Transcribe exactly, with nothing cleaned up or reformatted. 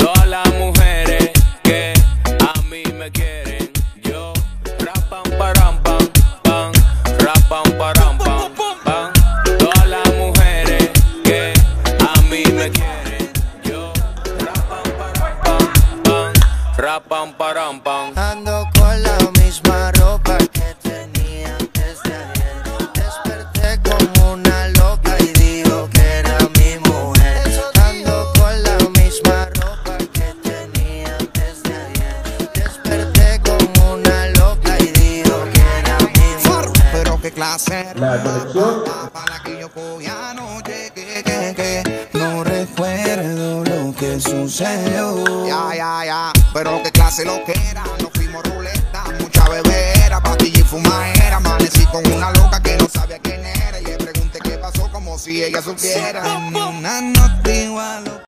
todas las mujeres que a mí me quieren. Yo rapam param pam pam, rapam param pam pam. Todas las mujeres que a mí me quieren. Yo rapam param pam pam, rapam param pam. Ando con la misma ropa que tenía antes de ayer. Desperté como una loca y dijo que era mi mujer. Ando con la misma ropa que tenía antes de ayer. Desperté como una loca y dijo que era mi mujer. Pero qué clase La conexión. para que yo cogí anoche, que, que, que no recuerdo lo que sucedió. Ya, ya, ya, pero qué clase lo que era. Nos fuimos ruleta, mucha bebera, pastilla y fumadera. Amanecí con una loca que no sabía quién era y le pregunté qué pasó como si ella supiera. Una nota igual.